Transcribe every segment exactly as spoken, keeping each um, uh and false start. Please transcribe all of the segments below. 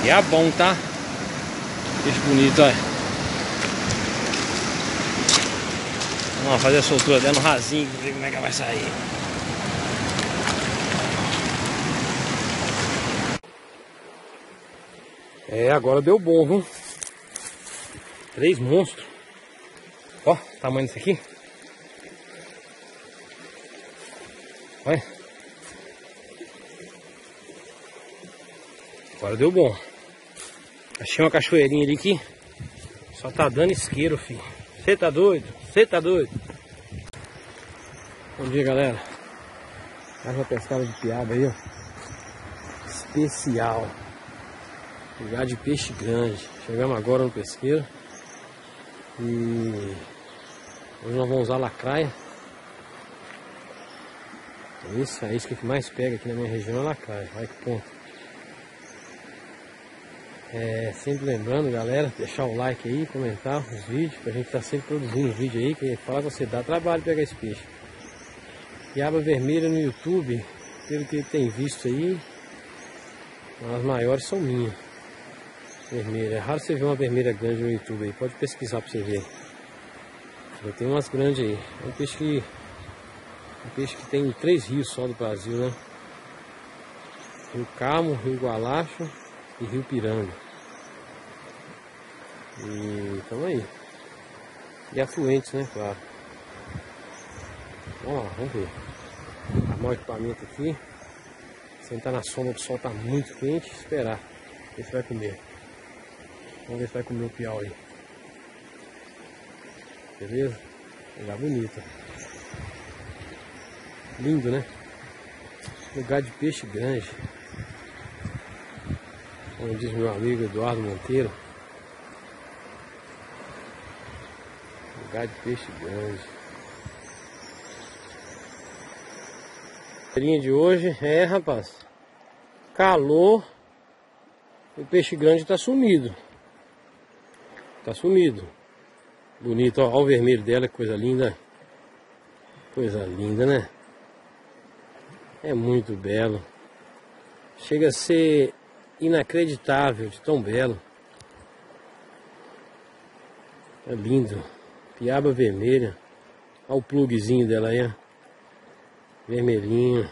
E é bom, tá? Peixe bonito, olha. Vamos fazer a soltura dela no rasinho, ver como é que ela vai sair. É, agora deu bom, viu? Três monstros. Ó, o tamanho disso aqui. Olha. Agora deu bom. Achei uma cachoeirinha ali que só tá dando isqueiro, filho. Você tá doido? Você tá doido? Bom dia, galera. Mais uma pescada de piaba aí, ó. Especial. Lugar de peixe grande. Chegamos agora no pesqueiro. E hoje nós vamos usar lacraia. Isso, a isca que mais pega aqui na minha região é lacraia. Olha que ponto. É, sempre lembrando, galera, deixar o like aí, comentar os vídeos, pra gente estar tá sempre produzindo vídeo aí, que fala que você dá trabalho pegar esse peixe. Piaba vermelha no YouTube, pelo que tem visto aí, as maiores são minhas. Vermelha, é raro você ver uma vermelha grande no YouTube aí, pode pesquisar pra você ver. Já tem umas grandes aí. É um peixe que, um peixe que tem três rios só do Brasil, né? Rio Carmo, Rio Gualacho e Rio Piranga. E tamo aí. E afluentes, né? Claro. Vamos lá, vamos ver. Armar o equipamento aqui. Sentar na sombra, o sol tá muito quente. Esperar. Ver se vai comer. Vamos ver se vai comer o piau aí. Beleza? Lugar bonito. Lindo, né? Lugar de peixe grande. Como diz meu amigo Eduardo Monteiro. Lugar de peixe grande. A linha de hoje é, rapaz, calor. O peixe grande tá sumido. Tá sumido. Bonito, ó, ó o vermelho dela, que coisa linda. Coisa linda, né? É muito belo. Chega a ser inacreditável de tão belo. É lindo. Piaba vermelha. Olha o plugzinho dela aí, ó. Vermelhinho.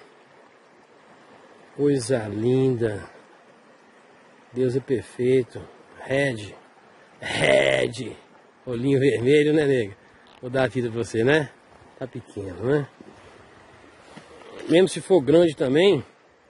Coisa linda. Deus é perfeito. Red. Red. Olhinho vermelho, né, nega? Vou dar a vida pra você, né? Tá pequeno, né? Mesmo se for grande também.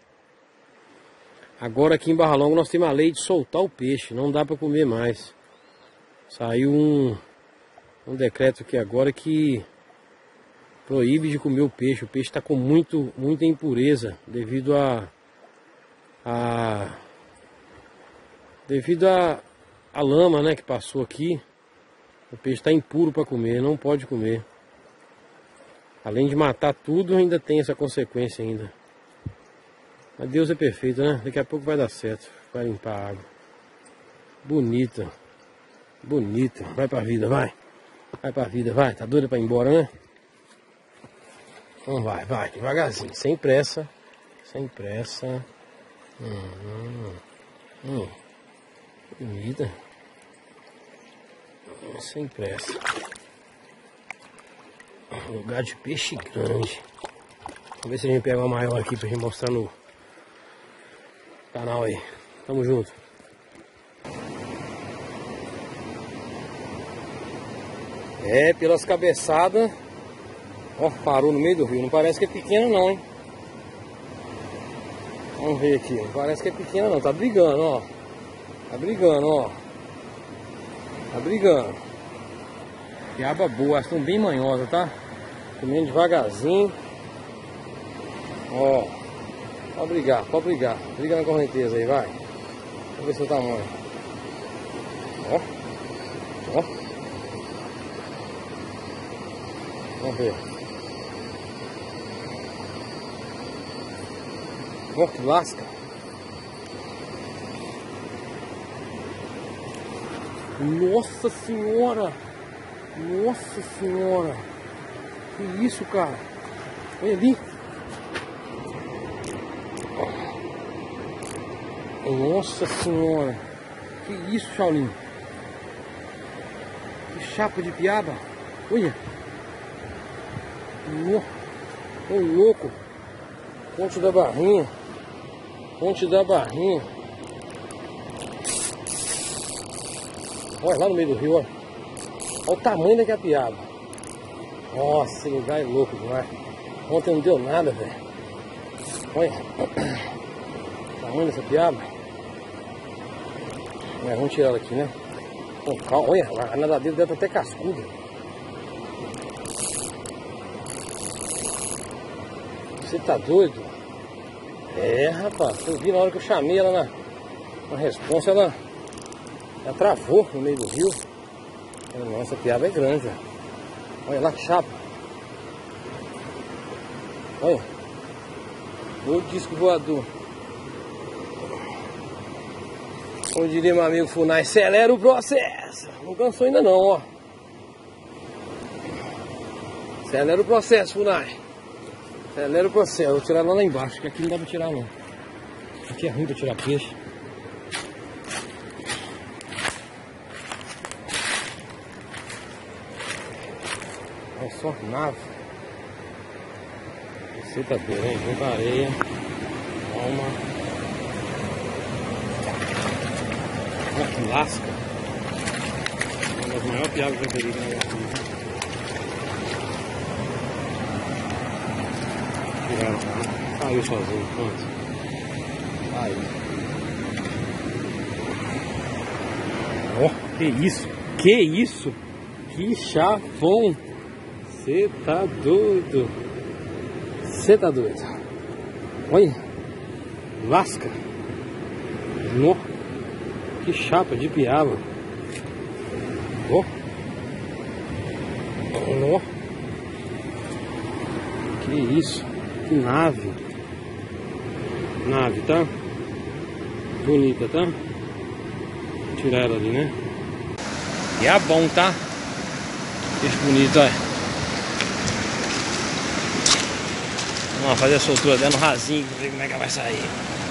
Agora aqui em Barra Longa nós temos a lei de soltar o peixe. Não dá pra comer mais. Saiu um, um decreto aqui agora que proíbe de comer o peixe. O peixe está com muito, muita impureza devido a, a devido a, a lama, né, que passou aqui. O peixe está impuro para comer, não pode comer. Além de matar tudo, ainda tem essa consequência ainda. Mas Deus é perfeito, né? Daqui a pouco vai dar certo. Vai limpar a água. Bonita. Bonita. Vai pra vida, vai. Vai pra vida, vai. Tá doida pra ir embora, né? Então vai, vai. Devagarzinho. Sem pressa. Sem pressa. Hum, hum, hum. Bonita. Sem pressa. Lugar de peixe grande. Vamos ver se a gente pega uma maior aqui pra gente mostrar no canal aí. Tamo junto. É, pelas cabeçadas. Ó, parou no meio do rio. Não parece que é pequeno não, hein? Vamos ver aqui. Não parece que é pequeno não. Tá brigando, ó. Tá brigando, ó. Tá brigando. Piaba boa. Elas estão bem manhosas, tá? Comendo devagarzinho. Ó. Pode brigar, pode brigar. Briga na correnteza aí, vai. Vamos ver seu tamanho. Ó. Ó. Vamos ver. Ó, que lasca. Nossa senhora. Nossa senhora. Que isso, cara? Olha ali. Nossa senhora. Que isso, Shaolin? Que chapa de piaba. Olha. Ô louco. Ponte da Barrinha. Ponte da Barrinha. Olha lá no meio do rio, olha. Olha o tamanho daquela piaba. Nossa, esse lugar é louco demais. Ontem não deu nada, velho. Olha. O tamanho dessa piaba. Mas vamos tirar ela aqui, né? Com calma. Olha, a nadadeira deve estar até cascuda. Você tá doido? É, rapaz. Eu vi na hora que eu chamei ela na, na responsa, ela, ela travou no meio do rio. Nossa, a piaba é grande, ó. Olha lá que chapa. Olha. O disco voador. Como diria meu amigo Funai, acelera o processo. Não cansou ainda não, ó. Acelera o processo, Funai. Acelera o processo. Vou tirar lá, lá embaixo, que aqui não dá pra tirar não. Aqui é ruim pra tirar peixe. Olha só, nave. Você tá doido, hein? Muita areia. Calma. Olha que lasca. Uma das maiores piadas que eu peguei na minha vida. Tiraram, tá? Saiu sozinho, pronto. Aí. Ó, oh, que isso? Que isso? Que chafão! Você tá doido? Você tá doido? Olha, lasca. Nó. Que chapa de piaba. Ó. Nó. Que isso? Que nave. Nave, tá? Bonita, tá? Vou tirar ela ali, né? E é bom, tá? Peixe bonito, olha. Vamos fazer a soltura dela no rasinho, ver como é que ela vai sair.